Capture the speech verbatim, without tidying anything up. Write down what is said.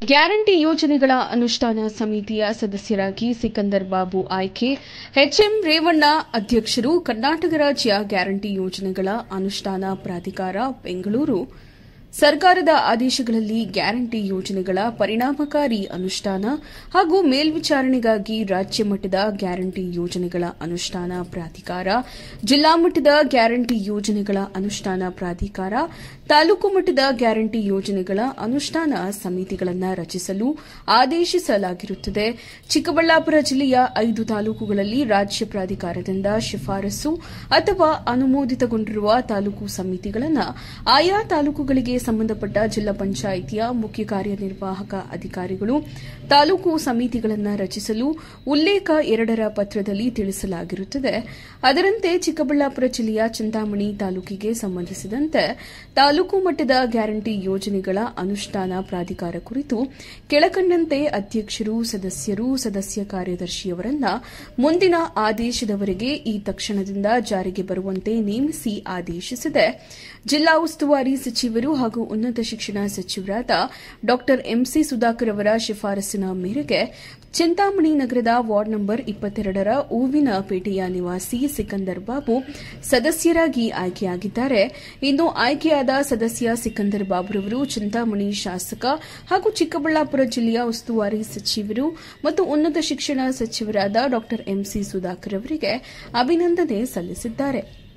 Guarantee ಯೋಜನೆಗಳ ಅನುಷ್ಠಾನ ಸಮಿತಿಯ ಸದಸ್ಯರಾಗಿ ಸಿಕಂದರ್ ಬಾಬು ಆಯ್ಕೆ. ಎಚ್ಎಂ ರೇವಣ್ಣ ಅಧ್ಯಕ್ಷರು. ಕರ್ನಾಟಕ ರಾಜ್ಯ ಗ್ಯಾರಂಟಿ ಯೋಜನೆಗಳ ಅನುಷ್ಠಾನ ಪ್ರಾಧಿಕಾರ, ಬೆಂಗಳೂರು. ಸರ್ಕಾರದ ಆದೇಶಗಳಲ್ಲಿ ಗ್ಯಾರಂಟಿ ಯೋಜನೆಗಳ ಪರಿಣಾಮಕಾರಿ ಅನುಷ್ಠಾನ ಹಾಗೂ ಮೇಲ್ವಿಚಾರಣೆಗಾಗಿ ರಾಜ್ಯ ಮಟ್ಟದ ಗ್ಯಾರಂಟಿ ಯೋಜನೆಗಳ ಅನುಷ್ಠಾನ ಪ್ರಾಧಿಕಾರ, ಜಿಲ್ಲಾ ಮಟ್ಟದ ಗ್ಯಾರಂಟಿ ಯೋಜನೆಗಳ ಅನುಷ್ಠಾನ ಪ್ರಾಧಿಕಾರ, ತಾಲೂಕು ಮಟ್ಟದ ಗ್ಯಾರಂಟಿ ಯೋಜನೆಗಳ ಅನುಷ್ಠಾನ ಸಮಿತಿಗಳನ್ನು ರಚಿಸಲು ಆದೇಶಿಸಲಾಗಿರುತ್ತದೆ. ಚಿಕ್ಕಬಳ್ಳಾಪುರ ಜಿಲ್ಲೆಯ ಐದು ತಾಲೂಕುಗಳಲ್ಲಿ ರಾಜ್ಯ ಪ್ರಾಧಿಕಾರದಿಂದ ಶಿಫಾರಸು ಅಥವಾ ಅನುಮೋದಿತಗೊಂಡಿರುವ ತಾಲೂಕು ಸಮಿತಿಗಳನ್ನು ಆಯಾ ತಾಲೂಕುಗಳಿಗೆ ಸಂಬಂಧಪಟ್ಟ ಜಿಲ್ಲಾ ಪಂಚಾಯಿತಿಯ ಮುಖ್ಯ ಕಾರ್ಯನಿರ್ವಾಹಕ ಅಧಿಕಾರಿಗಳು ತಾಲೂಕು ಸಮಿತಿಗಳನ್ನು ರಚಿಸಲು ಉಲ್ಲೇಖ ಎರಡರ ಪತ್ರದಲ್ಲಿ ತಿಳಿಸಲಾಗಿರುತ್ತದೆ. ಅದರಂತೆ ಚಿಕ್ಕಬಳ್ಳಾಪುರ ಜಿಲ್ಲೆಯ ಚಿಂತಾಮಣಿ ತಾಲೂಕಿಗೆ ಸಂಬಂಧಿಸಿದಂತೆ ತಾಲೂಕು ಮಟ್ಟದ ಗ್ಯಾರಂಟಿ ಯೋಜನೆಗಳ ಅನುಷ್ಠಾನ ಪ್ರಾಧಿಕಾರ ಕುರಿತು ಕೆಳಕಂಡಂತೆ ಅಧ್ಯಕ್ಷರು, ಸದಸ್ಯರು, ಸದಸ್ಯ ಕಾರ್ಯದರ್ಶಿಯವರನ್ನ ಮುಂದಿನ ಆದೇಶದವರೆಗೆ ಈ ತಕ್ಷಣದಿಂದ ಜಾರಿಗೆ ಬರುವಂತೆ ನೇಮಿಸಿ ಆದೇಶಿಸಿದೆ. ಜಿಲ್ಲಾ ಉಸ್ತುವಾರಿ ಸಚಿವರು ಹಾಗೂ ಉನ್ನತ ಶಿಕ್ಷಣ ಸಚಿವರಾದ ಡಾ ಎಂಸಿ ಸುಧಾಕರ್ ಅವರ ಶಿಫಾರಸಿನ ಮೇರೆಗೆ ಚಿಂತಾಮಣಿ ನಗರದ ವಾರ್ಡ್ ನಂಬರ್ ಇಪ್ಪತ್ತೆರಡರ ಹೂವಿನ ಪೇಟೆಯ ನಿವಾಸಿ ಸಿಕಂದರ್ ಬಾಬು ಸದಸ್ಯರಾಗಿ ಆಯ್ಕೆಯಾಗಿದ್ದಾರೆ. ಇನ್ನು ಆಯ್ಕೆಯಾದ ಸದಸ್ಯ ಸಿಕಂದರ್ ಬಾಬುರವರು ಚಿಂತಾಮಣಿ ಶಾಸಕ ಹಾಗೂ ಚಿಕ್ಕಬಳ್ಳಾಪುರ ಜಿಲ್ಲೆಯ ಉಸ್ತುವಾರಿ ಸಚಿವರು ಮತ್ತು ಉನ್ನತ ಶಿಕ್ಷಣ ಸಚಿವರಾದ ಡಾ ಎಂಸಿ ಸುಧಾಕರ್ ಅವರಿಗೆ ಅಭಿನಂದನೆ ಸಲ್ಲಿಸಿದ್ದಾರೆ.